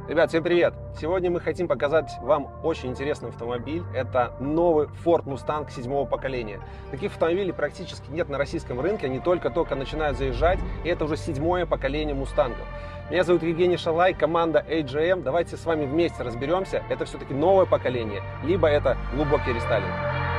Ребят, всем привет! Сегодня мы хотим показать вам очень интересный автомобиль. Это новый Ford Mustang 7-го поколения. Таких автомобилей практически нет на российском рынке, они только начинают заезжать, и это уже 7-е поколение Мустангов. Меня зовут Евгений Шалай, команда AGM. Давайте с вами вместе разберемся, это все-таки новое поколение, либо это глубокий рестайлинг.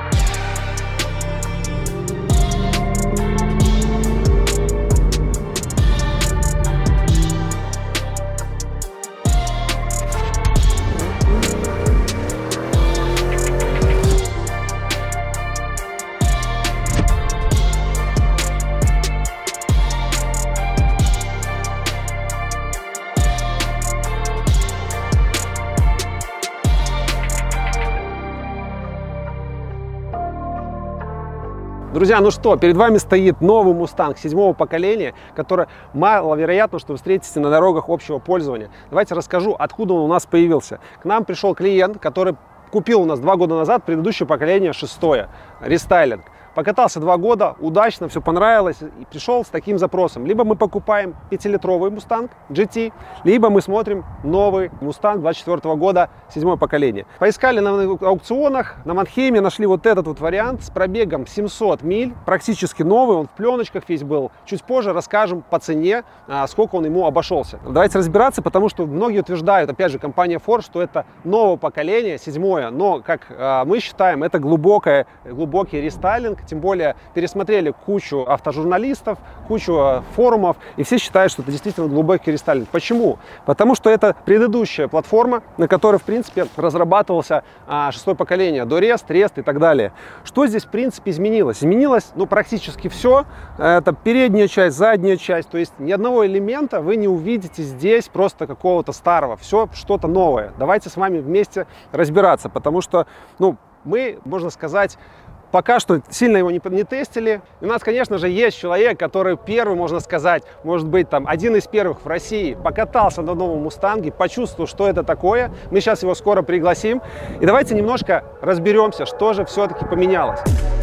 Друзья, ну что, перед вами стоит новый Mustang 7-го поколения, который маловероятно, что вы встретите на дорогах общего пользования. Давайте расскажу, откуда он у нас появился. К нам пришел клиент, который купил у нас 2 года назад предыдущее поколение 6-е, рестайлинг. Покатался 2 года, удачно, все понравилось и пришел с таким запросом. Либо мы покупаем 5-литровый Mustang GT, либо мы смотрим новый Mustang 24 года 7-е поколение. Поискали на аукционах, на Манхейме нашли вот этот вот вариант с пробегом 700 миль, практически новый, он в пленочках весь был. Чуть позже расскажем по цене, сколько он ему обошелся. Давайте разбираться, потому что многие утверждают, опять же, компания Ford, что это новое поколение, 7-е, но, как мы считаем, это глубокий рестайлинг. Тем более пересмотрели кучу автожурналистов, кучу форумов, и все считают, что это действительно глубокий рестайлинг. Почему? Потому что это предыдущая платформа, на которой, в принципе, разрабатывался 6-е поколение, Дорест, Рест и так далее. Что здесь, в принципе, изменилось? Изменилось, ну, практически все. Это передняя часть, задняя часть, то есть ни одного элемента вы не увидите здесь просто какого-то старого. Все что-то новое. Давайте с вами вместе разбираться, потому что, ну, мы, можно сказать, пока что сильно его не тестили. И у нас, конечно же, есть человек, который первый, можно сказать, может быть, там, один из первых в России покатался на новом Мустанге, почувствовал, что это такое. Мы сейчас его скоро пригласим. И давайте немножко разберемся, что же все-таки поменялось.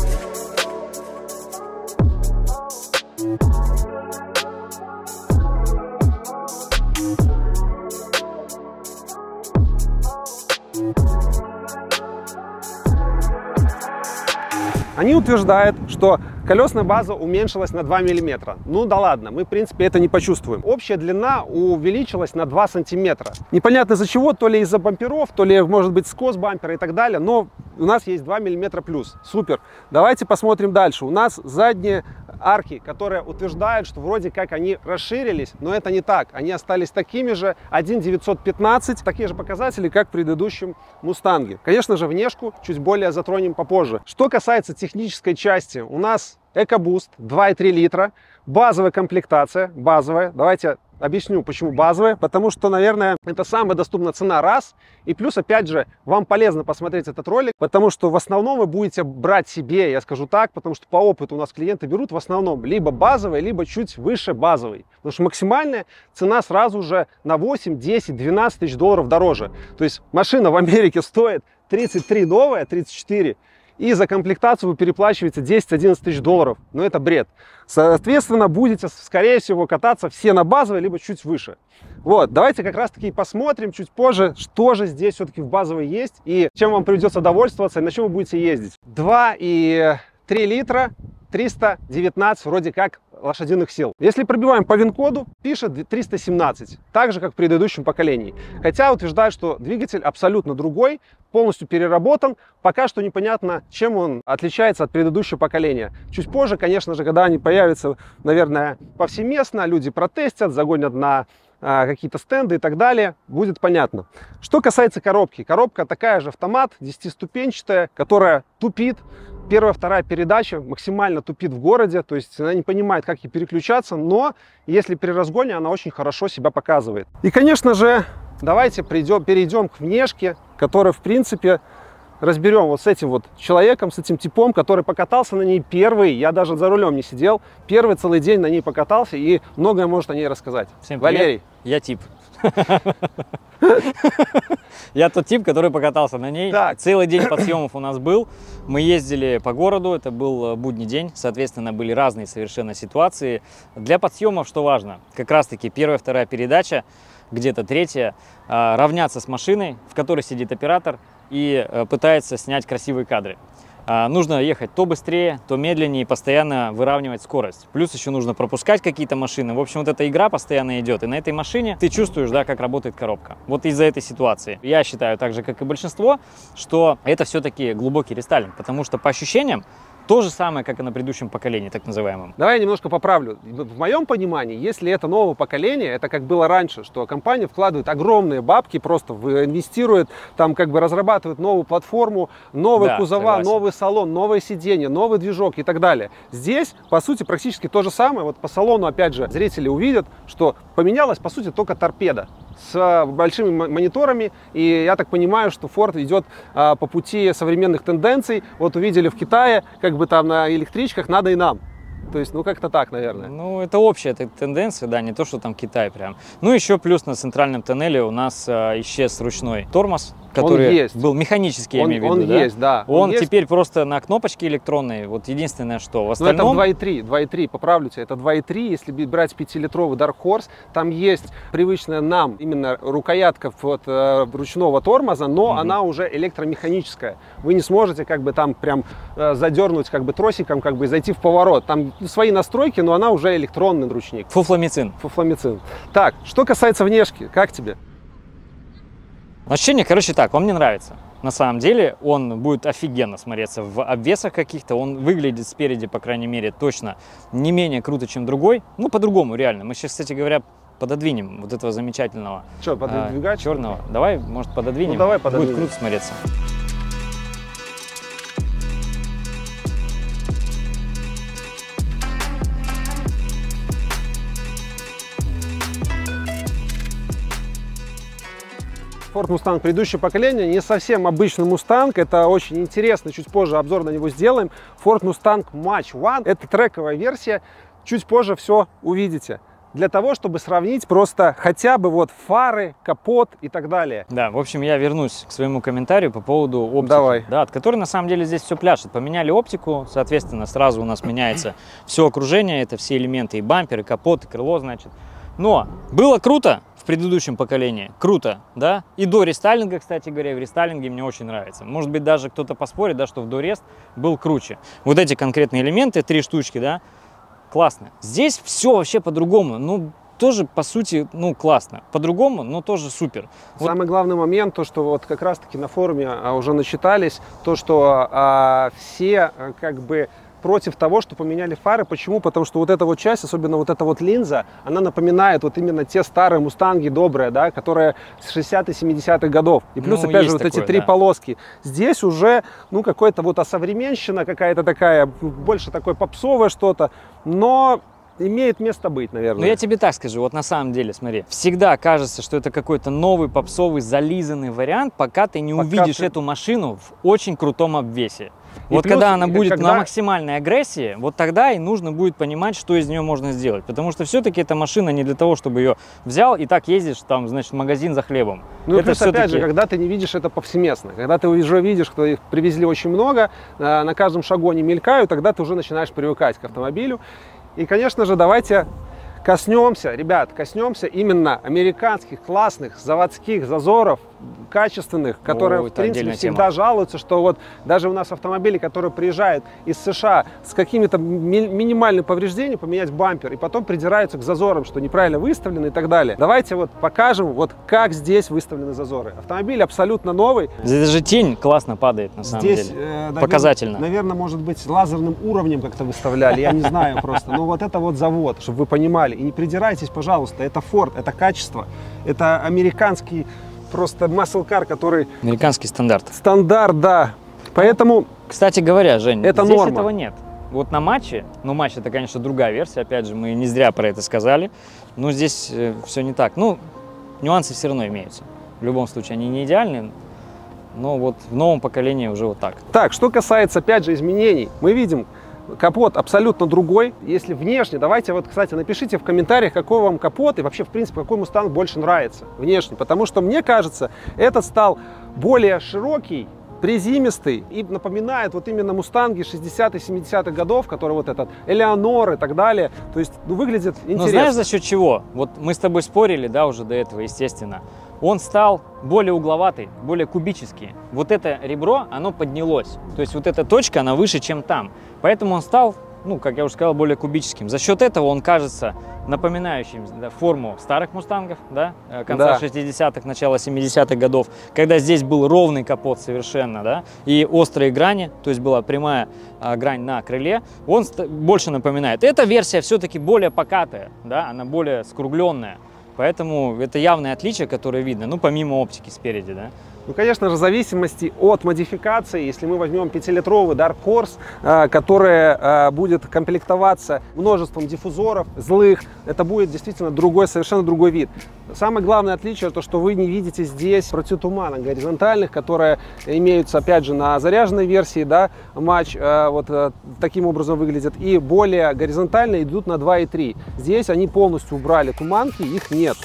Они утверждают, что колесная база уменьшилась на 2 мм. Ну да ладно, мы в принципе это не почувствуем. Общая длина увеличилась на 2 сантиметра. Непонятно из-за чего, то ли из-за бамперов, то ли может быть скос бампера и так далее, но у нас есть 2 мм плюс. Супер. Давайте посмотрим дальше. У нас задние арки, которые утверждают, что вроде как они расширились, но это не так. Они остались такими же, 1.915, такие же показатели, как в предыдущем Мустанге. Конечно же, внешку чуть более затронем попозже. Что касается технической части, у нас EcoBoost 2,3 литра, базовая комплектация, базовая. Давайте объясню, почему базовая. Потому что, наверное, это самая доступная цена, раз. И плюс, опять же, вам полезно посмотреть этот ролик, потому что в основном вы будете брать себе, я скажу так, потому что по опыту у нас клиенты берут в основном либо базовый, либо чуть выше базовый. Потому что максимальная цена сразу же на 8, 10, 12 тысяч долларов дороже. То есть машина в Америке стоит 33 новая, 34. И за комплектацию вы переплачиваете 10-11 тысяч долларов. Но это бред. Соответственно, будете, скорее всего, кататься все на базовой, либо чуть выше. Вот, давайте как раз-таки посмотрим чуть позже, что же здесь все-таки в базовой есть, и чем вам придется довольствоваться, и на чем вы будете ездить. 2,3 литра, 319 вроде как лошадиных сил. Если пробиваем по ВИН-коду, пишет 317, так же, как в предыдущем поколении. Хотя утверждает, что двигатель абсолютно другой, полностью переработан. Пока что непонятно, чем он отличается от предыдущего поколения. Чуть позже, конечно же, когда они появятся, наверное, повсеместно, люди протестят, загонят на какие-то стенды и так далее, будет понятно. Что касается коробки. Коробка такая же, автомат, 10-ступенчатая, которая тупит. Первая, вторая передача максимально тупит в городе, то есть она не понимает, как ей переключаться, но если при разгоне она очень хорошо себя показывает. И, конечно же, давайте перейдем к внешке, которая, в принципе, разберем вот с этим вот человеком, с этим типом, который покатался на ней первый. Я даже за рулем не сидел, первый целый день на ней покатался и многое может о ней рассказать. Всем привет. Валерий. Я тип. Я тот тип, который покатался на ней. Так. Целый день подъемов у нас был. Мы ездили по городу, это был будний день, соответственно, были разные совершенно ситуации. Для подъемов что важно? Как раз таки первая, вторая передача где-то третья, равняться с машиной, в которой сидит оператор и пытается снять красивые кадры. Нужно ехать то быстрее, то медленнее, постоянно выравнивать скорость. Плюс еще нужно пропускать какие-то машины. В общем, вот эта игра постоянно идет. И на этой машине ты чувствуешь, да, как работает коробка. Вот из-за этой ситуации. Я считаю, так же, как и большинство, что это все-таки глубокий рестайлинг. Потому что по ощущениям, то же самое, как и на предыдущем поколении, так называемом. Давай я немножко поправлю. В моем понимании, если это новое поколение, это как было раньше, что компания вкладывает огромные бабки, просто инвестирует, там как бы разрабатывает новую платформу, новые кузова, согласен. Новый салон, новые сиденья, новый движок и так далее. Здесь, по сути, практически то же самое. Вот по салону, опять же, зрители увидят, что поменялась, по сути, только торпеда с большими мониторами, и я так понимаю, что Ford идет по пути современных тенденций. Вот увидели в Китае, как бы там на электричках, надо и нам. То есть, ну, как-то так, наверное. Ну, это общая тенденция, да, не то, что там Китай прям. Ну, еще плюс на центральном тоннеле у нас исчез ручной тормоз, который был механический, я имею в виду. Он есть, да. Он теперь просто на кнопочке электронной. Вот единственное, что в остальном... Ну, это 2.3, поправлю тебя, это 2.3, если брать 5-литровый Dark Horse, там есть привычная нам именно рукоятка вот, ручного тормоза, но она уже электромеханическая. Вы не сможете как бы там прям задернуть как бы тросиком, как бы зайти в поворот. Там свои настройки, но она уже электронный ручник. Фуфломицин. Фуфломицин. Так, что касается внешки, как тебе? Ощущение, короче, так, он мне нравится. На самом деле он будет офигенно смотреться в обвесах каких-то. Он выглядит спереди, по крайней мере, точно не менее круто, чем другой. Ну, по-другому, реально. Мы сейчас, кстати говоря, пододвинем вот этого замечательного черного. Давай, может, пододвинем. Ну, давай пододвинем. Будет круто смотреться. Ford Mustang предыдущего поколения, не совсем обычный Mustang, это очень интересно, чуть позже обзор на него сделаем. Ford Mustang Mach-1, это трековая версия, чуть позже все увидите. Для того, чтобы сравнить просто хотя бы вот фары, капот и так далее. Да, в общем, я вернусь к своему комментарию по поводу оптики. Давай. Да, от которой на самом деле здесь все пляшет. Поменяли оптику, соответственно, сразу у нас меняется все окружение, это все элементы, и бампер, и капот, и крыло, значит. Но было круто в предыдущем поколении, круто, да, и до рестайлинга, кстати говоря, в рестайлинге мне очень нравится. Может быть, даже кто-то поспорит, да, что в дорест был круче. Вот эти конкретные элементы, 3 штучки, да, классно. Здесь все вообще по-другому, ну, тоже, по сути, ну, классно. По-другому, но тоже супер. Самый главный момент, то, что вот как раз-таки на форуме уже начитались, то, что все как бы против того, что поменяли фары. Почему? Потому что вот эта вот часть, особенно вот эта вот линза, она напоминает вот именно те старые мустанги добрые, да, которые с 60-х, 70-х годов. И плюс, ну, опять же, вот такое, эти 3 полоски. Здесь уже, ну, какой-то вот осовременщина какая-то такая, больше такое попсовое что-то, но имеет место быть, наверное. Ну, я тебе так скажу, вот на самом деле, смотри, всегда кажется, что это какой-то новый попсовый зализанный вариант, пока ты не увидишь эту машину в очень крутом обвесе. И вот плюс, когда она будет на максимальной агрессии, вот тогда и нужно будет понимать, что из нее можно сделать. Потому что все-таки эта машина не для того, чтобы ее взял и так ездишь, там, значит, в магазин за хлебом. Ну, это плюс, опять же, когда ты не видишь это повсеместно, когда ты уже видишь, что их привезли очень много, на каждом шагу они мелькают, тогда ты уже начинаешь привыкать к автомобилю. И, конечно же, давайте коснемся, ребят, коснемся именно американских классных заводских зазоров, качественных, которые, в принципе, всегда жалуются, что вот даже у нас автомобили, которые приезжают из США с какими-то минимальными повреждениями, поменять бампер, и потом придираются к зазорам, что неправильно выставлены и так далее. Давайте вот покажем, вот как здесь выставлены зазоры. Автомобиль абсолютно новый. Здесь даже тень классно падает, на самом деле. Показательно. Наверное, может быть, лазерным уровнем как-то выставляли, я не знаю просто. Но вот это вот завод, чтобы вы понимали. И не придирайтесь, пожалуйста, это Ford, это качество, это американский просто muscle car, который... Американский стандарт. Стандарт, да. Поэтому... Кстати говоря, Жень, это здесь норма. Этого нет. Вот на матче, ну матч это, конечно, другая версия, опять же, мы не зря про это сказали, но здесь все не так. Ну, нюансы все равно имеются. В любом случае, они не идеальны, но вот в новом поколении уже вот так. Так, что касается, опять же, изменений, мы видим, капот абсолютно другой. Если внешне, давайте вот, кстати, напишите в комментариях, какой вам капот и вообще, в принципе, какой Mustang больше нравится внешне. Потому что, мне кажется, этот стал более широкий, приземистый и напоминает вот именно мустанги 60-х, 70-х годов, которые вот этот Элеонор и так далее. То есть, ну, выглядит интересно. Но знаешь, за счет чего? Вот мы с тобой спорили, да, уже до этого, естественно. Он стал более угловатый, более кубический. Вот это ребро, оно поднялось. То есть вот эта точка, она выше, чем там. Поэтому он стал, ну, как я уже сказал, более кубическим. За счет этого он кажется напоминающим, да, форму старых мустангов, да, конца 60-х, начала 70-х годов, когда здесь был ровный капот совершенно, да, и острые грани, то есть была прямая грань на крыле, он больше напоминает. Эта версия все-таки более покатая, да, она более скругленная. Поэтому это явное отличие, которое видно, ну, помимо оптики спереди, да. Ну, конечно же, в зависимости от модификации, если мы возьмем 5-литровый Dark Horse, который будет комплектоваться множеством диффузоров злых, это будет действительно другой, совершенно другой вид. Самое главное отличие, то, что вы не видите здесь противотуманок горизонтальных, которые имеются, опять же, на заряженной версии, да, матч вот таким образом выглядит, и более горизонтальные идут на 2.3. Здесь они полностью убрали туманки, их нет.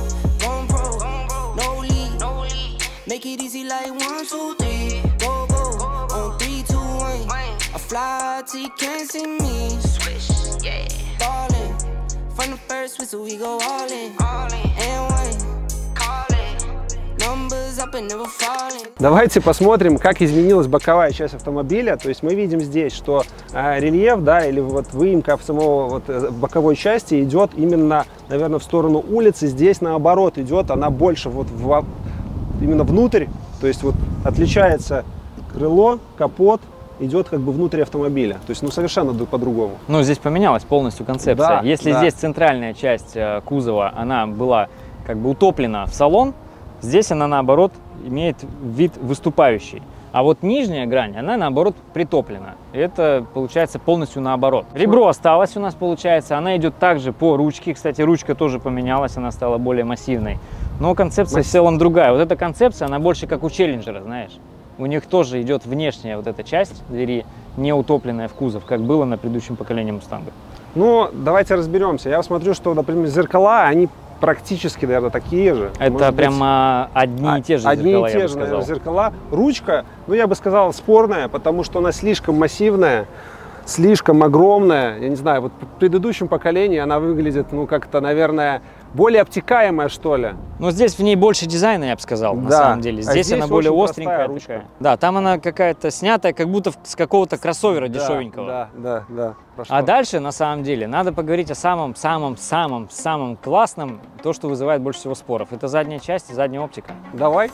Make it easy like 1, 2, 3, go, go, on 3, 2, 1. I fly till you can't see me. Swish, yeah. Ballin', from the first whistle we go all in. And one, call it. Numbers up and never falling. Давайте посмотрим, как изменилась боковая часть автомобиля. То есть мы видим здесь, что рельеф, да, или вот выемка в самого вот боковой части идет именно, наверное, в сторону улицы. Здесь наоборот идет, она больше вот именно внутрь, то есть вот отличается крыло, капот, идет как бы внутрь автомобиля. То есть, ну, совершенно по-другому. Ну, здесь поменялась полностью концепция. Да, если здесь центральная часть кузова, она была как бы утоплена в салон, здесь она, наоборот, имеет вид выступающий. А вот нижняя грань, она, наоборот, притоплена. Это, получается, полностью наоборот. Ребро осталось у нас, получается. Она идет также по ручке. Кстати, ручка тоже поменялась, она стала более массивной. Но концепция в целом другая. Вот эта концепция, она больше как у Челленджера, знаешь. У них тоже идет внешняя вот эта часть двери, не утопленная в кузов, как было на предыдущем поколении Мустанга. Ну, давайте разберемся. Я смотрю, что, например, зеркала, они практически, наверное, такие же. Это прямо одни и те же зеркала, одни и те же, наверное, зеркала. Ручка, ну, я бы сказал, спорная, потому что она слишком массивная, слишком огромная. Я не знаю, вот в предыдущем поколении она выглядит, ну, как-то, наверное, более обтекаемая, что ли. Но здесь в ней больше дизайна, я бы сказал, на самом деле. Здесь она более остренькая такая. Да, там она какая-то снятая, как будто с какого-то кроссовера дешевенького. Да. А дальше, на самом деле, надо поговорить о самом классном, то, что вызывает больше всего споров. Это задняя часть и задняя оптика. Давай.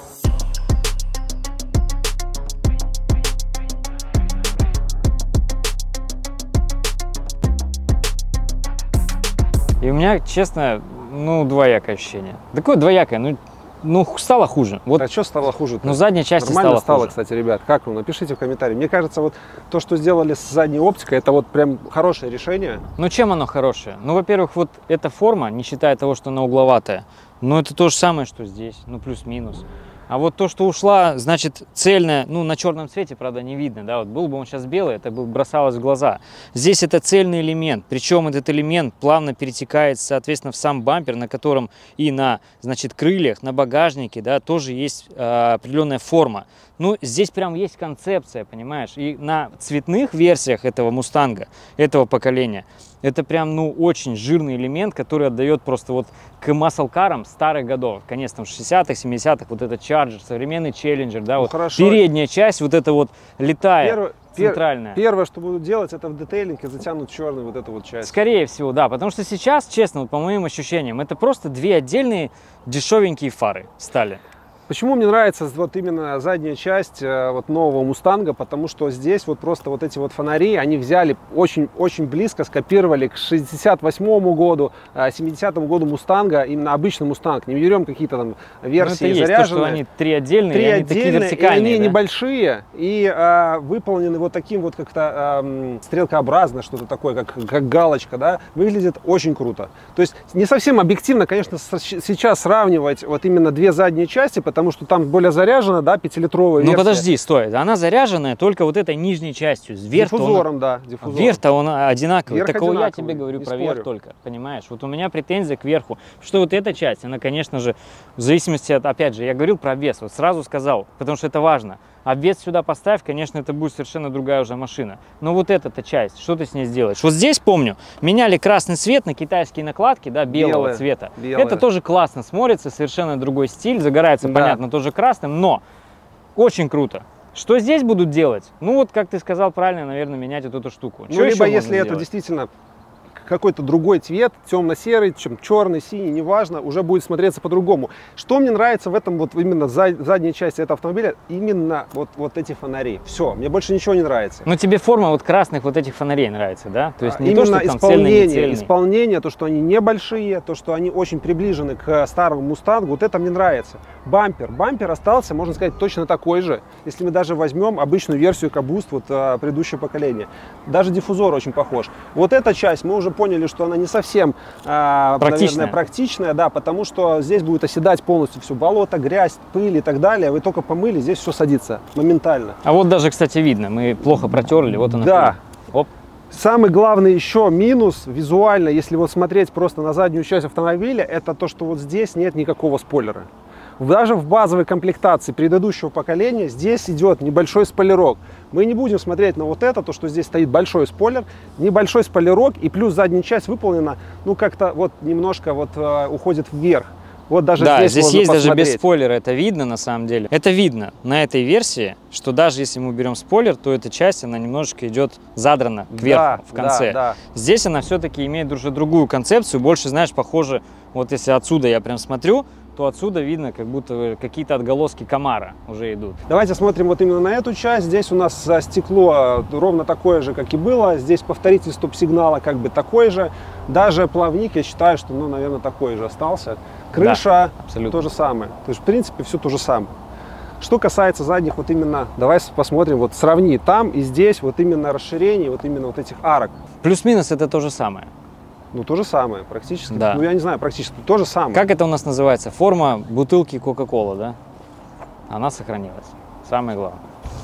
И у меня, честно, ну, двоякое ощущение. Такое двоякое, ну стало хуже. Вот, а что стало хуже? Ну, задняя часть нормально стала хуже. Кстати, ребят. Как вам? Напишите в комментарии. Мне кажется, вот то, что сделали с задней оптикой, это вот прям хорошее решение. Ну, чем оно хорошее? Ну, во-первых, вот эта форма, не считая того, что она угловатая, ну, это то же самое, что здесь, ну, плюс-минус. А вот то, что ушла, значит, цельная, ну, на черном цвете, правда, не видно, да, вот был бы он сейчас белый, это бы бросалось в глаза. Здесь это цельный элемент, причем этот элемент плавно перетекает, соответственно, в сам бампер, на котором и на, значит, крыльях, на багажнике, да, тоже есть определенная форма. Ну, здесь прям есть концепция, понимаешь, и на цветных версиях этого Мустанга, этого поколения, это прям, ну, очень жирный элемент, который отдает просто вот к маслкарам старых годов. Конец там 60-х, 70-х, вот этот Charger, современный Challenger, да, вот хорошо. Передняя часть, вот это вот летая, центральная. Первое, что будут делать, это в детейлинге затянут черный вот эту вот часть. Скорее всего, да, потому что сейчас, честно, вот по моим ощущениям, это просто две отдельные дешевенькие фары стали. Почему мне нравится вот именно задняя часть вот нового Мустанга? Потому что здесь вот просто вот эти вот фонари, они взяли очень близко, скопировали к 68-му году, 70-му году Мустанга, именно обычный Мустанг. Не берем какие-то там версии заряженные. То, что они три отдельные, они такие вертикальные, и они небольшие и выполнены вот таким вот как-то стрелкообразно, что-то такое, как галочка, да, выглядит очень круто. То есть не совсем объективно, конечно, сейчас сравнивать вот именно две задние части, потому что там более заряжена, да, 5-литровая версия. Ну подожди, стой, она заряжена только вот этой нижней частью. Диффузором, да. Верх-то он одинаковый. Верх Такого одинаковый, я тебе говорю про спорю. верх только, понимаешь? Вот у меня претензия к верху, что вот эта часть, она, конечно же, в зависимости от, опять же, я говорил про вес, вот сразу сказал, потому что это важно. обвес сюда поставь, конечно, это будет совершенно другая уже машина. Но вот эта часть, что ты с ней сделаешь? Вот здесь, помню, меняли красный цвет на китайские накладки, да, белого цвета. Это тоже классно смотрится, совершенно другой стиль, загорается, понятно, тоже красным, но очень круто. Что здесь будут делать? Ну вот, как ты сказал правильно, наверное, менять вот эту штуку. Ну, либо если это действительно какой-то другой цвет, темно-серый, чем черный, синий, неважно, уже будет смотреться по-другому. Что мне нравится в этом вот именно задней части этого автомобиля, именно вот эти фонари. Все, мне больше ничего не нравится. Но тебе форма вот красных вот этих фонарей нравится, да? То есть не именно то, что там цельный, исполнение, то, что они небольшие, то, что они очень приближены к старому Мустангу, вот это мне нравится. Бампер остался, можно сказать, точно такой же, если мы даже возьмем обычную версию EcoBoost вот предыдущего поколения. Даже диффузор очень похож. Вот эта часть мы уже поняли, что она не совсем наверное, практичная, да, потому что здесь будет оседать полностью все болото, грязь, пыль и так далее. Вы только помыли, здесь все садится моментально. А вот даже, кстати, видно, мы плохо протерли, вот она. Да. Оп. Самый главный еще минус визуально, если вот смотреть просто на заднюю часть автомобиля, это то, что вот здесь нет никакого спойлера. Даже в базовой комплектации предыдущего поколения здесь идет небольшой спойлерок. Мы не будем смотреть на вот это, то, что здесь стоит большой спойлер, небольшой спойлерок, и плюс задняя часть выполнена, ну, как-то вот немножко вот уходит вверх. Вот даже да, здесь есть посмотреть. Даже без спойлера, это видно на самом деле. Это видно на этой версии, что даже если мы берем спойлер, то эта часть, она немножечко идет задрана кверху в конце. Да. Здесь она все-таки имеет уже другую концепцию, больше, знаешь, похоже, вот если отсюда я прям смотрю, то отсюда видно, как будто какие-то отголоски Камара уже идут. Давайте смотрим вот именно на эту часть. Здесь у нас стекло ровно такое же, как и было. Здесь повторитель стоп-сигнала как бы такой же. Даже плавник, я считаю, что, ну, наверное, такой же остался. Крыша да, то же самое. То есть, в принципе, все то же самое. Что касается задних, вот именно, давай посмотрим, вот сравни там и здесь, вот именно расширение, вот именно вот этих арок. Плюс-минус это то же самое. Ну, то же самое, практически. Да. Ну, я не знаю, практически то же самое. Как это у нас называется? Форма бутылки Кока-Кола, да? Она сохранилась. Самое главное.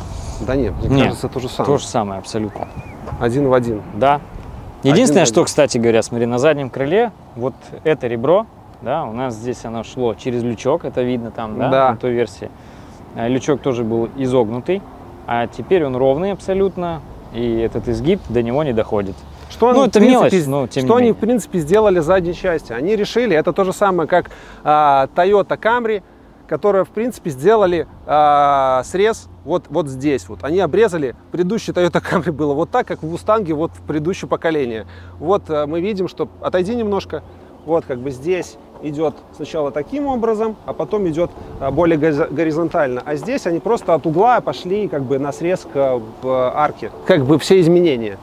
Да нет, мне кажется, то же самое. То же самое, абсолютно. Один в один. Да. Единственное, что, кстати говоря, смотри, на заднем крыле, вот это ребро, да, у нас здесь оно шло через лючок, это видно там, да, на той версии. Лючок тоже был изогнутый, а теперь он ровный абсолютно, и этот изгиб до него не доходит. Что ну, они, это мелочь, но тем не менее. Они, в принципе, сделали задней части? Они решили, это то же самое, как Toyota Camry, которая, в принципе, сделали срез вот здесь. Вот. Они обрезали, предыдущий Toyota Camry было вот так, как в Мустанге вот в предыдущее поколение. Вот мы видим, что, отойди немножко, вот как бы здесь идет сначала таким образом, а потом идет более горизонтально. А здесь они просто от угла пошли как бы на срез в арке. Как бы все изменения.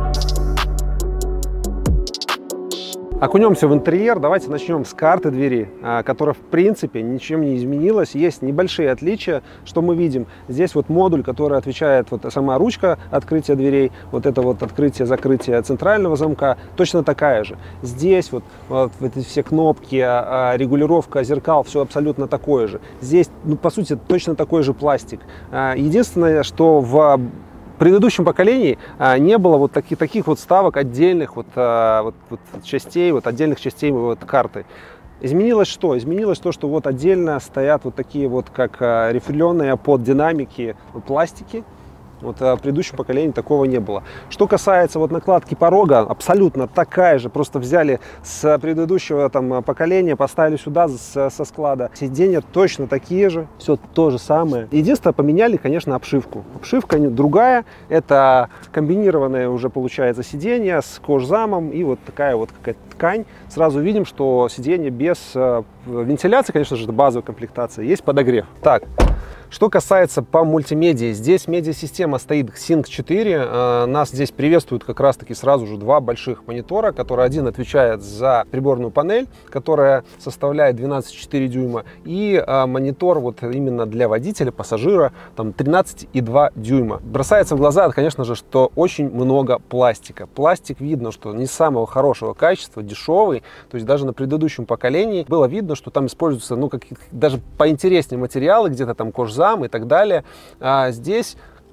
Окунемся в интерьер. Давайте начнем с карты двери, которая в принципе ничем не изменилась. Есть небольшие отличия, что мы видим. Здесь вот модуль, который отвечает, вот сама ручка открытия дверей, вот это вот открытие-закрытие центрального замка, точно такая же. Здесь вот эти все кнопки, регулировка зеркал, все абсолютно такое же. Здесь, ну, по сути, точно такой же пластик. Единственное, что в предыдущем поколении не было вот таких вот вставок отдельных частей, отдельных частей карты. Изменилось что? Изменилось то, что вот отдельно стоят вот такие вот как рифленые под динамики пластики. Вот в предыдущем поколении такого не было. Что касается вот накладки порога, абсолютно такая же. Просто взяли с предыдущего там поколения, поставили сюда со склада. Сиденья точно такие же, все то же самое. Единственное, поменяли, конечно, обшивку. Обшивка другая, это комбинированное уже получается сиденье с кожзамом и вот такая вот какая-то ткань. Сразу видим, что сиденье без вентиляции, конечно же, это базовая комплектация, есть подогрев. Так. Что касается по мультимедиа, здесь медиасистема стоит Sync 4. Нас здесь приветствуют как раз-таки сразу же два больших монитора, который один отвечает за приборную панель, которая составляет 12,4 дюйма, и монитор вот именно для водителя, пассажира, там 13,2 дюйма. Бросается в глаза, конечно же, что очень много пластика. Пластик видно, что не самого хорошего качества, дешевый, то есть даже на предыдущем поколении было видно, что там используются, ну, даже поинтереснее материалы, где-то там кожзам и так далее. А здесь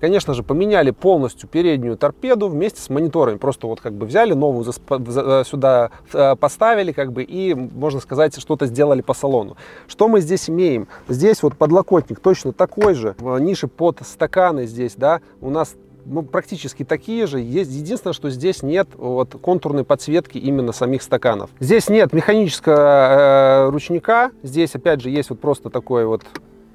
конечно же, поменяли полностью переднюю торпеду вместе с мониторами. Просто вот как бы взяли новую, сюда поставили, как бы, и, можно сказать, что-то сделали по салону. Что мы здесь имеем? Здесь вот подлокотник точно такой же, ниши под стаканы здесь, да, у нас практически такие же. Единственное, что здесь нет вот контурной подсветки именно самих стаканов. Здесь нет механического ручника. Здесь, опять же, есть вот просто такой вот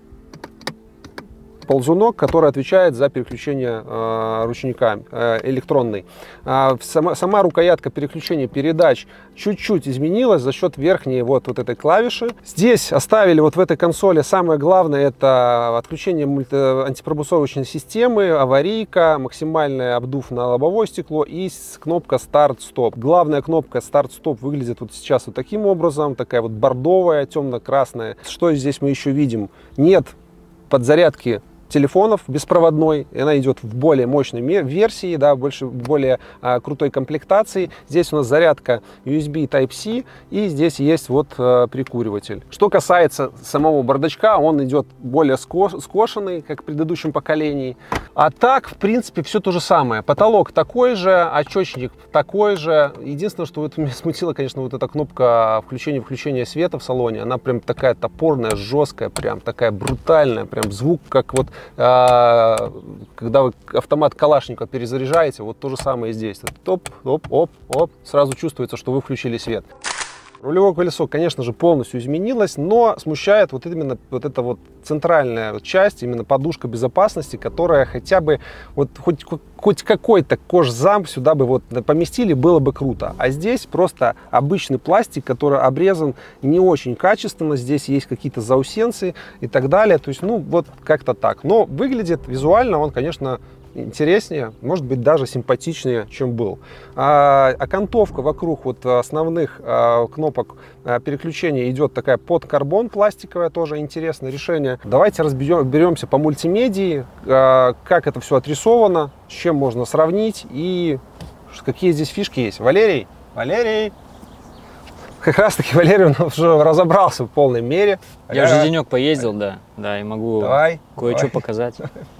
ползунок, который отвечает за переключение ручника электронный. Сама рукоятка переключения передач чуть-чуть изменилась за счет верхней вот этой клавиши. Здесь оставили вот в этой консоли самое главное — это отключение антипробуксовочной системы, аварийка, максимальный обдув на лобовое стекло и кнопка старт-стоп. Главная кнопка старт-стоп выглядит вот сейчас вот таким образом, такая вот бордовая, темно-красная. Что здесь мы еще видим? Нет подзарядки телефонов беспроводной, она идет в более мощной версии, да, более крутой комплектации. Здесь у нас зарядка USB Type-C, и здесь есть вот прикуриватель. Что касается самого бардачка, он идет более скошенный, как в предыдущем поколении. А так, в принципе, все то же самое. Потолок такой же, очечник такой же. Единственное, что вот меня смутило, конечно, вот эта кнопка включения света в салоне. Она прям такая топорная, жесткая, прям такая брутальная, прям звук, как вот когда вы автомат Калашникова перезаряжаете, вот то же самое и здесь. Топ, оп, оп, оп, сразу чувствуется, что вы включили свет. Рулевое колесо, конечно же, полностью изменилось, но смущает вот именно вот эта вот центральная часть, именно подушка безопасности, которая хотя бы вот хоть какой-то кожзам сюда бы вот поместили, было бы круто. А здесь просто обычный пластик, который обрезан не очень качественно, здесь есть какие-то заусенцы и так далее, то есть, ну, вот как-то так. Но выглядит визуально он, конечно, интереснее, может быть, даже симпатичнее, чем был. Окантовка вокруг вот основных кнопок переключения идет такая под карбон пластиковая, тоже интересное решение. Давайте разберемся по мультимедии, как это все отрисовано, с чем можно сравнить и какие здесь фишки есть. Валерий, как раз таки Валерий уже разобрался в полной мере. Я уже денек поездил, да, и могу кое-что показать.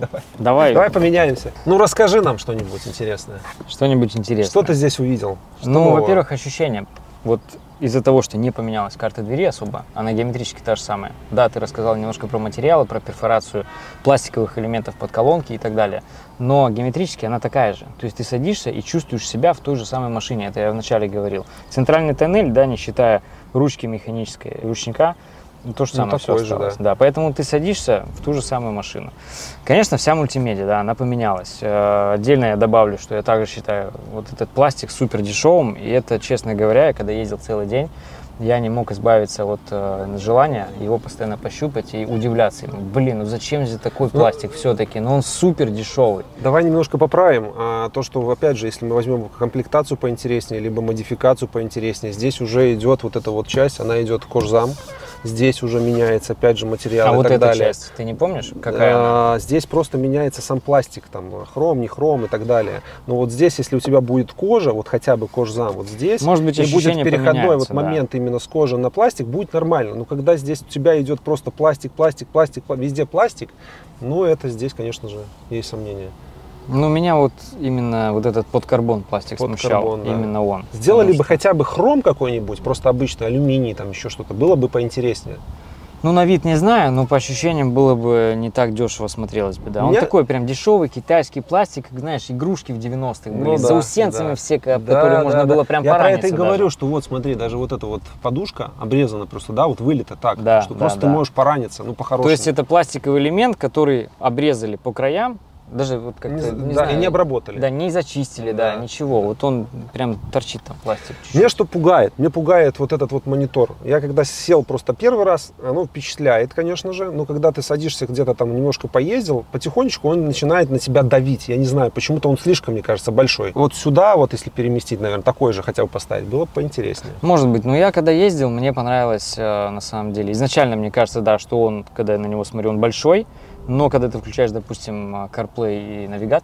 Давай поменяемся. Ну, расскажи нам что-нибудь интересное. Что-нибудь интересное. Что ты здесь увидел? Ну, во-первых, ощущение. Вот из-за того, что не поменялась карта двери особо, она геометрически та же самая. Да, ты рассказал немножко про материалы, про перфорацию пластиковых элементов под колонки и так далее, но геометрически она такая же. То есть ты садишься и чувствуешь себя в той же самой машине, это я вначале говорил. Центральный тоннель, да, не считая ручки механической, ручника, то же самое все осталось. Да, поэтому ты садишься в ту же самую машину. Конечно, вся мультимедиа, да, она поменялась. Отдельно я добавлю, что я также считаю вот этот пластик супер дешевым. И это, честно говоря, я когда ездил целый день, я не мог избавиться от желания его постоянно пощупать и удивляться ему. Блин, ну зачем же такой пластик все-таки? Ну он супер дешевый. Давай немножко поправим. То, что, опять же, если мы возьмем комплектацию поинтереснее, либо модификацию поинтереснее, здесь уже идет вот эта вот часть, она идет кожзам. Здесь уже меняется, опять же, материал и вот так эта далее. Часть, ты не помнишь, какая она? Здесь просто меняется сам пластик, там, хром, не хром и так далее. Но вот здесь, если у тебя будет кожа, вот хотя бы кожзам, вот здесь, может быть, и будет переходной вот момент именно с кожи на пластик, будет нормально. Но когда здесь у тебя идет просто пластик, везде пластик, ну, это здесь, конечно же, есть сомнения. Ну, меня вот именно вот этот подкарбон пластик смущал, да. Именно он. Сделали бы хотя бы хром какой-нибудь, просто обычный алюминий, там еще что-то, было бы поинтереснее. Ну, на вид не знаю, но по ощущениям было бы не так дешево смотрелось бы, да. Он такой прям дешевый китайский пластик, как, знаешь, игрушки в 90-х были, с заусенцами все, которые можно было прям пораниться. Я про это и говорю, что вот смотри, даже вот эта вот подушка обрезана просто, да, вот вылита так, что просто ты можешь пораниться, ну, по-хорошему. То есть это пластиковый элемент, который обрезали по краям, даже вот как-то, не знаю, и не обработали. Да, не зачистили, да, ничего. Вот он прям торчит там пластик. Чуть-чуть. Мне что пугает? Мне пугает вот этот вот монитор. Я когда сел просто первый раз, оно впечатляет, конечно же, но когда ты садишься где-то там немножко поездил, потихонечку он начинает на тебя давить. Я не знаю, почему-то он слишком, мне кажется, большой. Вот сюда, вот если переместить, наверное, такой же хотя бы поставить, было бы поинтереснее. Может быть, но я когда ездил, мне понравилось на самом деле. Изначально, мне кажется, да, что он, когда я на него смотрю, он большой. Но когда ты включаешь, допустим, CarPlay и навигатор,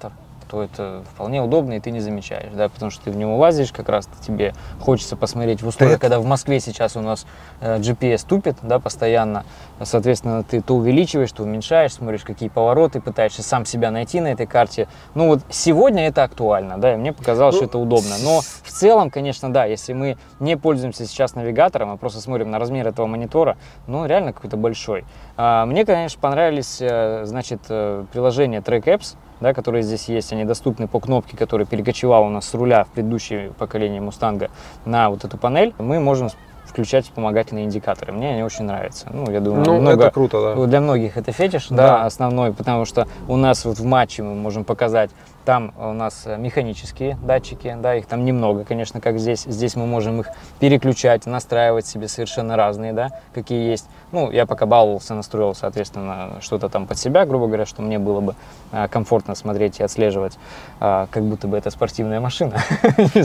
то это вполне удобно, и ты не замечаешь, да, потому что ты в него лазишь, как раз тебе хочется посмотреть в условиях, когда в Москве сейчас у нас GPS тупит, да, постоянно, соответственно, ты то увеличиваешь, то уменьшаешь, смотришь, какие повороты, пытаешься сам себя найти на этой карте. Ну вот сегодня это актуально, да, и мне показалось, что это удобно, но в целом, конечно, да, если мы не пользуемся сейчас навигатором, а просто смотрим на размер этого монитора, ну, реально какой-то большой. Мне, конечно, понравились, значит, приложение Track Apps, да, которые здесь есть, они доступны по кнопке, которая перекочевала у нас с руля в предыдущее поколение Мустанга на вот эту панель. Мы можем включать вспомогательные индикаторы. Мне они очень нравятся. Ну, я думаю, это круто, да. Для многих это фетиш, да, основной, потому что у нас вот в матче мы можем показать, там у нас механические датчики, да, их там немного, конечно, как здесь. Здесь мы можем их переключать, настраивать себе совершенно разные, да, какие есть. Ну, я пока баловался, настроил, соответственно, что-то там под себя, грубо говоря, что мне было бы комфортно смотреть и отслеживать, как будто бы это спортивная машина. Я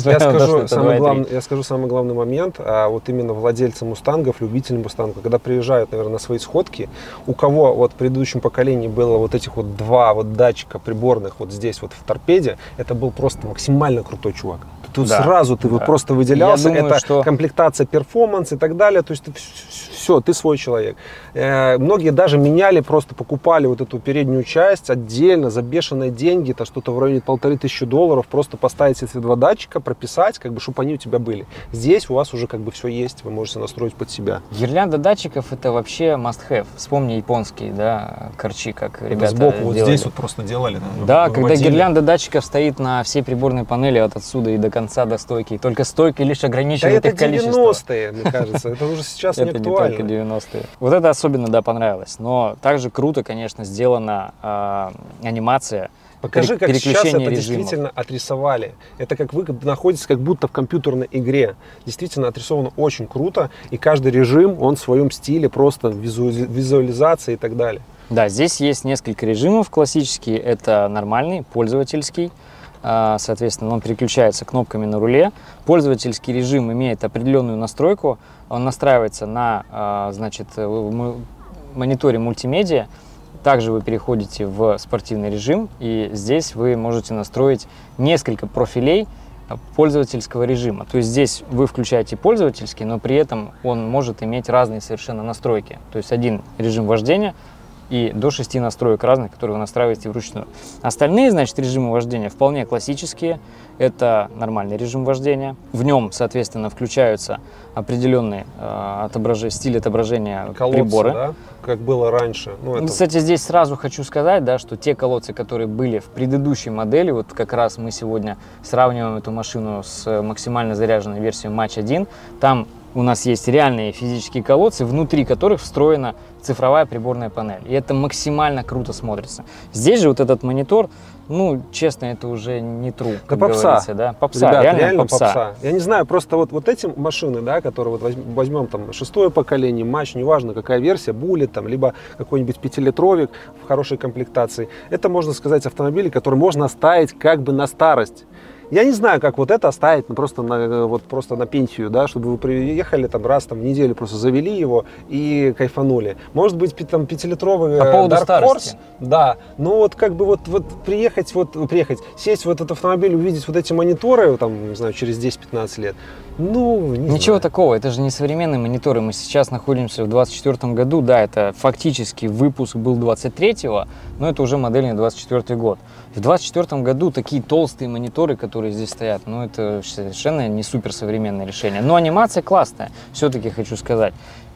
скажу самый главный момент, вот именно владельцы мустангов, любители мустангов, когда приезжают, наверное, на свои сходки, у кого вот в предыдущем поколении было вот этих вот два вот датчика приборных вот здесь вот в торпеде, это был просто максимально крутой чувак. Тут сразу ты вот просто выделялся, думаю, это комплектация, перформанс и так далее, то есть ты, все, ты свой человек. Многие даже меняли, просто покупали вот эту переднюю часть отдельно за бешеные деньги, это что-то в районе $1500, просто поставить эти два датчика, прописать, как бы, чтобы они у тебя были. Здесь у вас уже как бы все есть, вы можете настроить под себя. Гирлянда датчиков это вообще must have. Вспомни японские, да, корчи, как ребята сбоку делали. Вот здесь вот просто делали. Да, когда гирлянда датчиков стоит на всей приборной панели от отсюда и до конца до стойки, только стойки лишь ограничивают их количество. Это 90-е, мне кажется, это уже сейчас не актуально. Это не только 90-е. Вот это особенно, да, понравилось, но также круто, конечно, сделана анимация. Покажи, как сейчас это действительно отрисовали. Это как вы находитесь как будто в компьютерной игре. Действительно отрисовано очень круто, и каждый режим, он в своем стиле, просто визуализация и так далее. Да, здесь есть несколько режимов классические. Это нормальный, пользовательский. Соответственно, он переключается кнопками на руле. Пользовательский режим имеет определенную настройку. Он настраивается на, значит, мониторе мультимедиа. Также вы переходите в спортивный режим, и здесь вы можете настроить несколько профилей пользовательского режима. То есть здесь вы включаете пользовательский, но при этом он может иметь разные совершенно настройки. То есть один режим вождения и до 6 настроек разных, которые вы настраиваете вручную. Остальные, значит, режимы вождения вполне классические. Это нормальный режим вождения. В нем, соответственно, включаются определенные стиль отображения прибора. Да? Как было раньше. Ну, кстати, здесь сразу хочу сказать, да, что те колодцы, которые были в предыдущей модели, вот как раз мы сегодня сравниваем эту машину с максимально заряженной версией Match 1, там у нас есть реальные физические колодцы, внутри которых встроена цифровая приборная панель. И это максимально круто смотрится. Здесь же вот этот монитор, ну, честно, это уже не true, как говорится, да? Попса, ребят, реально попса. Я не знаю, просто вот эти машины, да, которые вот возьмем там 6-е поколение, Match, неважно какая версия, Bullet, там, либо какой-нибудь 5-литровик в хорошей комплектации, это, можно сказать, автомобили, которые можно оставить как бы на старость. Я не знаю, как вот это оставить просто на пенсию, да, чтобы вы приехали там раз там, в неделю, просто завели его и кайфанули. Может быть, там 5-литровый Dark Horse, да, но вот как бы вот приехать, сесть в этот автомобиль, увидеть вот эти мониторы, там, не знаю, через 10-15 лет, ну, ничего такого, это же не современные мониторы, мы сейчас находимся в 24 году, да, это фактически выпуск был 23-го, но это уже модельный 24 год. В 24 году такие толстые мониторы, которые здесь стоят, ну, это совершенно не суперсовременное решение. Но анимация классная, все-таки хочу сказать.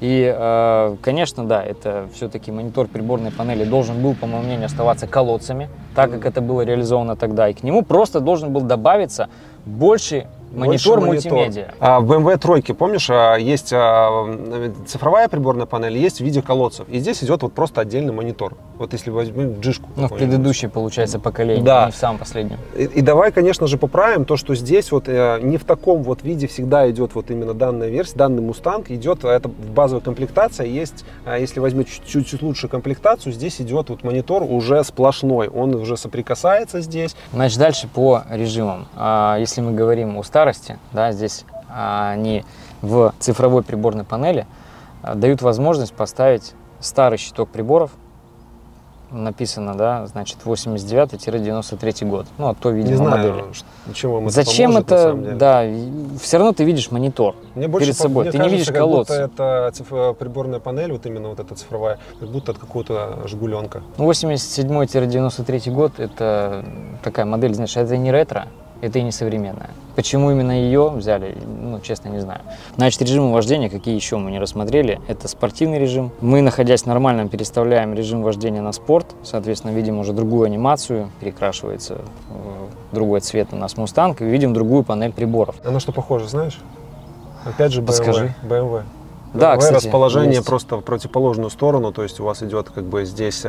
И, конечно, да, это все-таки монитор приборной панели должен был, по моему мнению, оставаться колодцами, так как это было реализовано тогда. И к нему просто должен был добавиться больше монитор мультимедиа. В BMW тройке, помнишь, есть цифровая приборная панель, есть в виде колодцев. И здесь идет вот просто отдельный монитор. Вот если возьмем джишку. Ну, в предыдущем, получается, поколении, да. Не в самом последнем. И давай, конечно же, поправим то, что здесь вот не в таком вот виде всегда идет вот именно данная версия, данный Мустанг идет, это базовая комплектация, есть, если возьмем чуть-чуть лучше комплектацию, здесь идет вот монитор уже сплошной, он уже соприкасается здесь. Значит, дальше по режимам. Если мы говорим о старости, да, здесь они в цифровой приборной панели дают возможность поставить старый щиток приборов, написано, да, значит, 89-93 год. Ну, а то, видимо, Не знаю, модели. чего им Зачем поможет, это, на самом деле. да, все равно ты видишь монитор Мне больше перед собой, мне ты кажется, не видишь как будто колодца. это приборная панель, вот именно вот эта цифровая, как будто от какого-то жигуленка. 87-93 год – это такая модель, знаешь, это не ретро, это и не современная. Почему именно ее взяли, ну, честно, не знаю. Значит, режимы вождения, какие еще мы не рассмотрели, это спортивный режим. Мы, находясь в нормальном, переставляем режим вождения на спорт, соответственно, видим уже другую анимацию, перекрашивается в другой цвет у нас Mustang, и видим другую панель приборов. А на что похоже, знаешь? Опять же, Подскажи. BMW. Да, кстати, расположение есть. просто в противоположную сторону, то есть у вас идет как бы здесь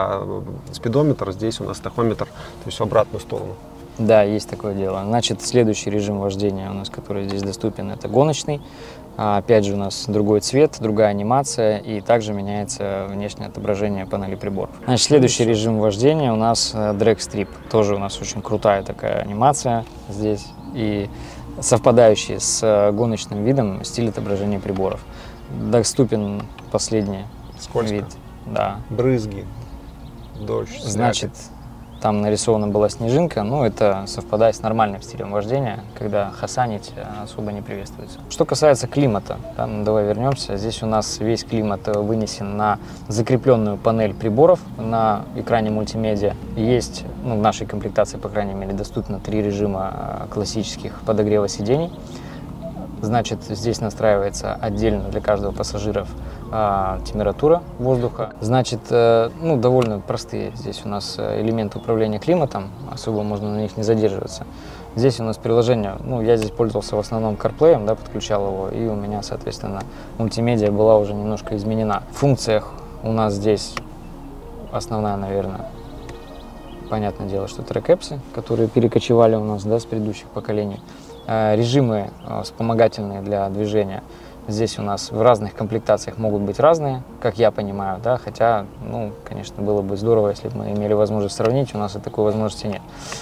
спидометр, здесь у нас тахометр, то есть в обратную сторону. Да, есть такое дело. Значит, следующий режим вождения у нас, который здесь доступен, это гоночный. Опять же, у нас другой цвет, другая анимация, и также меняется внешнее отображение панели приборов. Значит, следующий режим вождения у нас Drag Strip. Тоже у нас очень крутая такая анимация здесь, и совпадающий с гоночным видом стиль отображения приборов. Доступен последний Скользко. вид. Да. Брызги, дождь, Значит, там нарисована была снежинка, но это совпадает с нормальным стилем вождения, когда хасанить особо не приветствуется. Что касается климата, там, давай вернемся. Здесь у нас весь климат вынесен на закрепленную панель приборов на экране мультимедиа. Есть, ну, в нашей комплектации, по крайней мере, доступно 3 режима классических подогрева сидений. Значит, здесь настраивается отдельно для каждого пассажира температура воздуха. Значит, ну, довольно простые здесь у нас элементы управления климатом, особо можно на них не задерживаться. Здесь у нас приложение, ну, я здесь пользовался в основном CarPlay, да, подключал его, и у меня, соответственно, мультимедиа была уже немножко изменена. В функциях у нас здесь основная, наверное, понятное дело, что трек-эпсы, которые перекочевали у нас, да, с предыдущих поколений. Режимы вспомогательные для движения здесь у нас в разных комплектациях могут быть разные, как я понимаю, да, хотя, ну, конечно, было бы здорово, если бы мы имели возможность сравнить, у нас и такой возможности нет.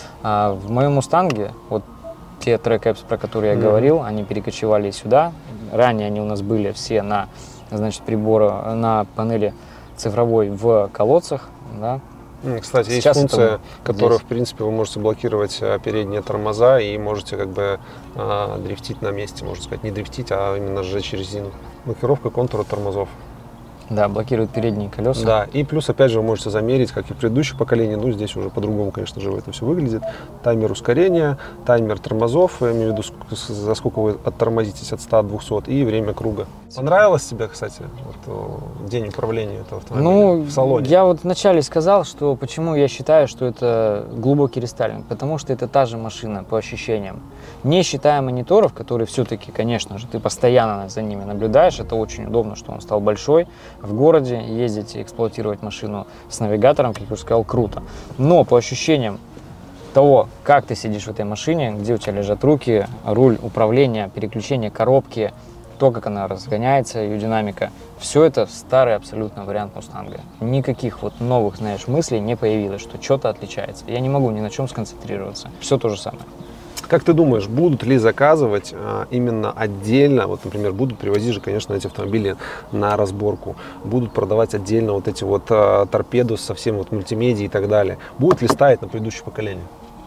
В моем Мустанге вот те трек-эпс, про которые я говорил, они перекочевали сюда. Ранее они у нас были все на, значит, прибора, на панели цифровой в колодцах, да. Кстати, Сейчас есть функция, это которая, здесь. в принципе, вы можете блокировать передние тормоза и можете как бы дрифтить на месте, можно сказать, не дрифтить, а именно сжечь резину. Блокировка контура тормозов. Да, блокирует передние колеса. Да, и плюс, опять же, вы можете замерить, как и в предыдущих поколениях, ну, здесь уже по-другому, конечно же, это все выглядит. Таймер ускорения, таймер тормозов, я имею в виду, за сколько вы оттормозитесь от 100 до 200, и время круга. Понравилось тебе, кстати, вот, день управления этого автомобиля, ну, в салоне? Я вот вначале сказал, что почему я считаю, что это глубокий рестайлинг, потому что это та же машина по ощущениям. Не считая мониторов, которые все-таки, конечно же, ты постоянно за ними наблюдаешь, это очень удобно, что он стал большой. В городе ездить и эксплуатировать машину с навигатором, как я уже сказал, круто. Но по ощущениям того, как ты сидишь в этой машине, где у тебя лежат руки, руль, управление, переключение коробки, то, как она разгоняется, ее динамика, все это старый абсолютно вариант Мустанга. Никаких вот новых, знаешь, мыслей не появилось, что что-то отличается. Я не могу ни на чем сконцентрироваться. Все то же самое. Как ты думаешь, будут ли заказывать именно отдельно, вот, например, будут привозить же, конечно, эти автомобили на разборку, будут продавать отдельно вот эти вот торпеды со всем вот мультимедией и так далее. Будут ли ставить на предыдущее поколение?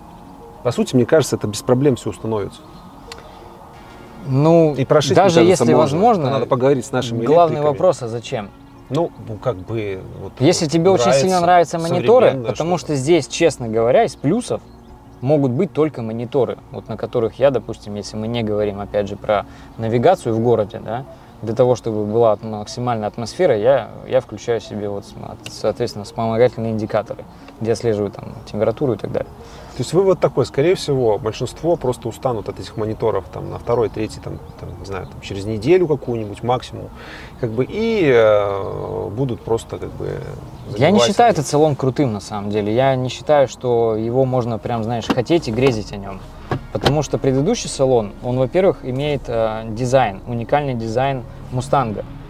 По сути, мне кажется, это без проблем все установится. Ну, и прошить, даже кажется, если можно. возможно, надо поговорить с нашими главный электриками. вопрос, а зачем? Ну, как бы... Вот, если тебе очень сильно нравятся мониторы, потому что здесь, честно говоря, из плюсов могут быть только мониторы, вот на которых я, допустим, если мы не говорим, опять же, про навигацию в городе, да, для того, чтобы была максимальная атмосфера, я включаю себе, вот, соответственно, вспомогательные индикаторы, где отслеживаю там температуру и так далее. То есть вывод такой, скорее всего, большинство просто устанут от этих мониторов там, на второй, третий, там, не знаю, там, через неделю какую-нибудь максимум, как бы, и будут просто как бы... Я не считаю этот салон крутым на самом деле. Я не считаю, что его можно прям, знаешь, хотеть и грезить о нем. Потому что предыдущий салон, он, во-первых, имеет дизайн, уникальный дизайн Мустанга.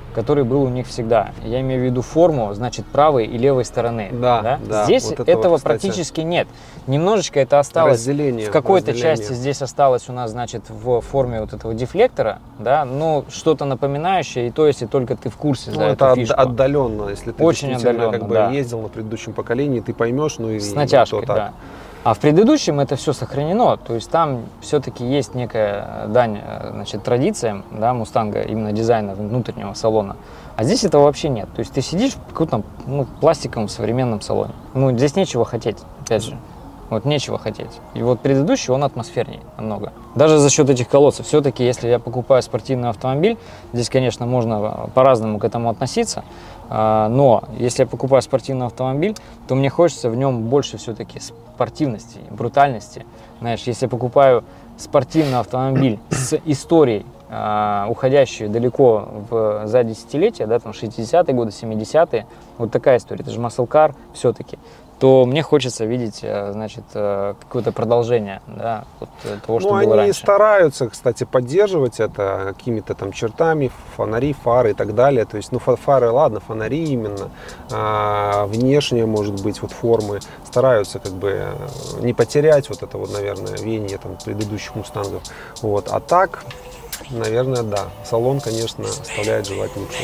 который был у них всегда. Я имею в виду форму, значит, правой и левой стороны. Да? Здесь вот этого вот, практически нет. Немножечко это осталось, в какой-то части здесь осталось у нас, значит, в форме вот этого дефлектора, да, но что-то напоминающее, и то, если только ты в курсе за эту фишку. Это отдаленно, если ты очень отдаленно, как бы ездил на предыдущем поколении, ты поймешь, ну и с натяжкой, да. А в предыдущем это все сохранено, то есть там все-таки есть некая дань, значит, традициям, да, Мустанга, именно дизайна внутреннего салона. А здесь этого вообще нет. То есть ты сидишь в каком-то пластиковом современном салоне. Ну, здесь нечего хотеть, опять же. Вот нечего хотеть. И вот предыдущий, он атмосфернее намного. Даже за счет этих колодцев. Все-таки, если я покупаю спортивный автомобиль, здесь, конечно, можно по-разному к этому относиться. Но если я покупаю спортивный автомобиль, то мне хочется в нем больше все-таки спортивности, брутальности. Знаешь, если я покупаю спортивный автомобиль с историей, уходящую далеко за десятилетия, да, там 60-е годы, 70-е, вот такая история, это же muscle car все-таки, то мне хочется видеть, значит, какое-то продолжение, да, вот того, что было раньше. Они стараются, кстати, поддерживать это какими-то там чертами, фонари, фары и так далее. То есть, ну, фары, ладно, фонари именно, внешние, может быть, вот формы стараются как бы не потерять вот это вот, наверное, веяние там предыдущих мустангов. Вот, а так, наверное, да. Салон, конечно, оставляет желать лучшего.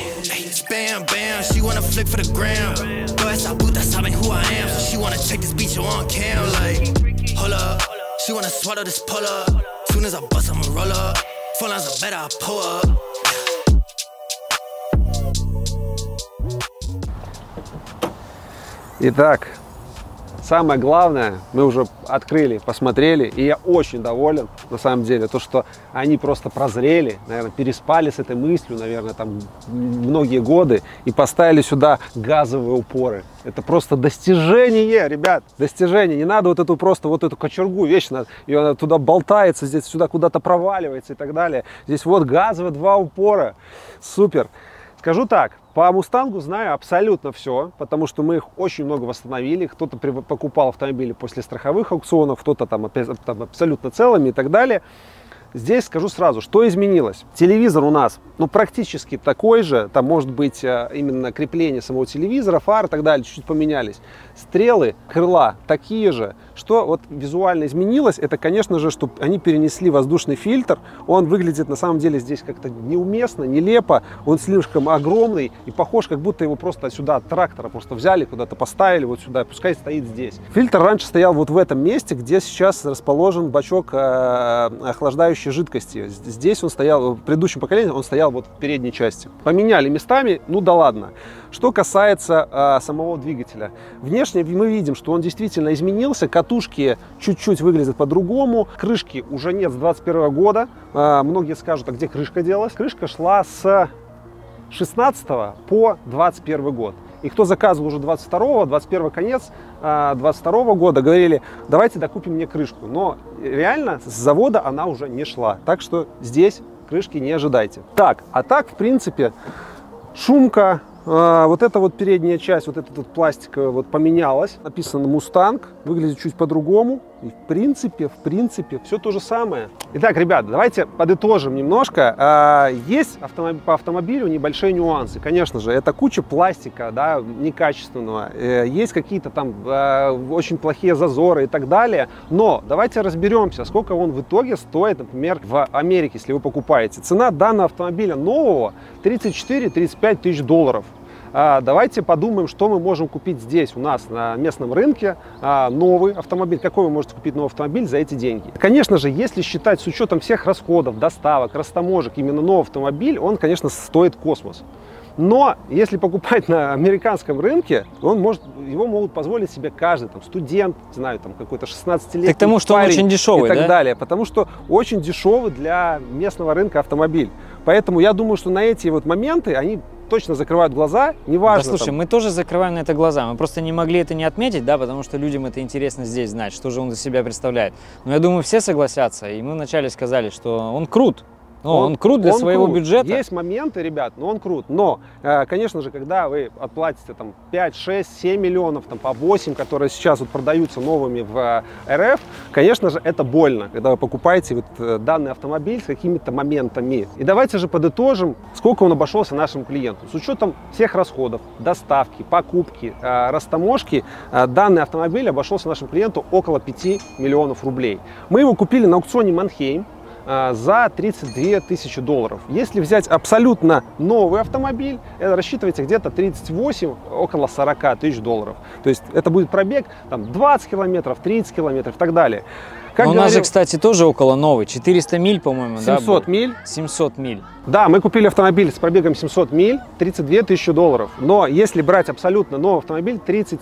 Итак, самое главное, мы уже открыли, посмотрели, и я очень доволен, на самом деле, то, что они просто прозрели, наверное, переспали с этой мыслью, наверное, там многие годы, и поставили сюда газовые упоры. Это просто достижение, ребят, достижение. Не надо вот эту просто вот эту кочергу вечно, и она туда болтается, здесь сюда куда-то проваливается и так далее. Здесь вот газовые 2 упора, супер. Скажу так, по Мустангу знаю абсолютно все, потому что мы их очень много восстановили. Кто-то покупал автомобили после страховых аукционов, кто-то там абсолютно целыми и так далее. Здесь скажу сразу, что изменилось. Телевизор у нас, ну, практически такой же. Там может быть именно крепление самого телевизора, фар и так далее, чуть-чуть поменялись. Стрелы, крыла такие же. Что вот визуально изменилось, это, конечно же, что они перенесли воздушный фильтр. Он выглядит на самом деле здесь как-то неуместно, нелепо. Он слишком огромный и похож, как будто его просто сюда от трактора просто взяли, куда-то поставили вот сюда, пускай стоит здесь. Фильтр раньше стоял вот в этом месте, где сейчас расположен бачок охлаждающей жидкости. Здесь он стоял, в предыдущем поколении он стоял вот в передней части. Поменяли местами, ну да ладно. Что касается самого двигателя. Внешне мы видим, что он действительно изменился. Катушки чуть-чуть выглядят по-другому. Крышки уже нет с 2021 года. Многие скажут, а где крышка делась? Крышка шла с 16 по 21 год. И кто заказывал уже 22-го, 21 конец 22 года, говорили, давайте докупим мне крышку. Но реально с завода она уже не шла. Так что здесь крышки не ожидайте. Так, а так, в принципе, шумка, вот эта вот передняя часть, вот этот вот пластик вот поменялась. Написано Мустанг, выглядит чуть по-другому. И в принципе, все то же самое. Итак, ребят, давайте подытожим немножко. Есть по автомобилю небольшие нюансы. Конечно же, это куча пластика, да, некачественного. Есть какие-то там очень плохие зазоры и так далее. Но давайте разберемся, сколько он в итоге стоит, например, в Америке, если вы покупаете. Цена данного автомобиля нового 34-35 тысяч долларов. Давайте подумаем, что мы можем купить здесь у нас на местном рынке новый автомобиль. Какой вы можете купить новый автомобиль за эти деньги? Конечно же, если считать с учетом всех расходов, доставок, растаможек, именно новый автомобиль, он, конечно, стоит космос. Но если покупать на американском рынке, его могут позволить себе каждый там, студент, не знаю, там какой-то 16-летний к тому, что он очень дешевый, и так далее. Потому что очень дешевый для местного рынка автомобиль. Поэтому я думаю, что на эти вот моменты они точно закрывают глаза, неважно. Да, слушай, мы тоже закрываем на это глаза. Мы просто не могли это не отметить, да, потому что людям это интересно здесь знать, что же он из себя представляет. Но я думаю, все согласятся. И мы вначале сказали, что он крут. Он крут для своего бюджета. Есть моменты, ребят, но он крут. Но, конечно же, когда вы отплатите там 5, 6, 7 миллионов, там по 8, которые сейчас вот продаются новыми в РФ, конечно же, это больно, когда вы покупаете вот данный автомобиль с какими-то моментами. И давайте же подытожим, сколько он обошелся нашему клиенту. С учетом всех расходов, доставки, покупки, растаможки, данный автомобиль обошелся нашему клиенту около 5 миллионов рублей. Мы его купили на аукционе Манхейм за 32 тысячи долларов. Если взять абсолютно новый автомобиль, это рассчитывайте где-то 38, около 40 тысяч долларов. То есть это будет пробег там 20 километров, 30 километров и так далее. У нас же, кстати, тоже около новый, 400 миль, по-моему, 700 миль. 700 миль. Да, мы купили автомобиль с пробегом 700 миль, 32 тысячи долларов. Но если брать абсолютно новый автомобиль,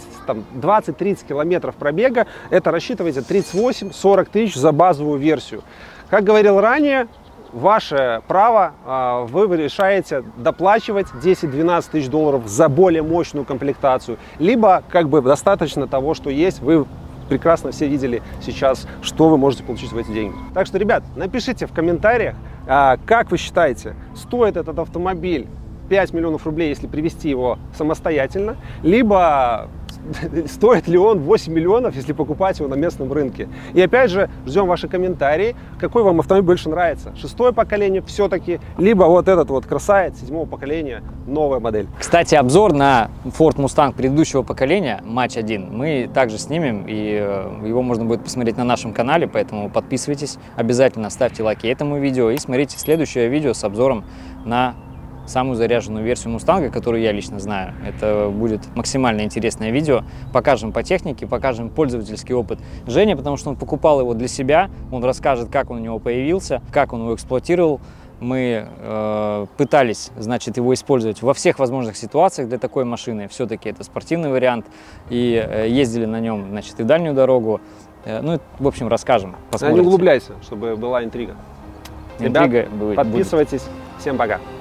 20-30 километров пробега, это рассчитывайте 38-40 тысяч за базовую версию. Как говорил ранее, ваше право, вы решаете доплачивать 10-12 тысяч долларов за более мощную комплектацию, либо как бы достаточно того, что есть, вы прекрасно все видели сейчас, что вы можете получить в эти деньги. Так что, ребят, напишите в комментариях, как вы считаете, стоит этот автомобиль 5 миллионов рублей, если привезти его самостоятельно, либо стоит ли он 8 миллионов, если покупать его на местном рынке. И опять же, ждем ваши комментарии, какой вам автомобиль больше нравится. 6-е поколение все-таки, либо вот этот вот красавец 7-го поколения, новая модель. Кстати, обзор на Ford Mustang предыдущего поколения, Match 1, мы также снимем, и его можно будет посмотреть на нашем канале, поэтому подписывайтесь, обязательно ставьте лайки этому видео и смотрите следующее видео с обзором на самую заряженную версию Мустанга, которую я лично знаю. Это будет максимально интересное видео. Покажем по технике, покажем пользовательский опыт Жени, потому что он покупал его для себя. Он расскажет, как он у него появился, как он его эксплуатировал. Мы пытались, значит, его использовать во всех возможных ситуациях для такой машины. Все-таки это спортивный вариант. И ездили на нем, значит, и дальнюю дорогу. Ну, в общем, расскажем. Не углубляйся, чтобы была интрига. Интрига Ребят, подписывайтесь. Всем пока.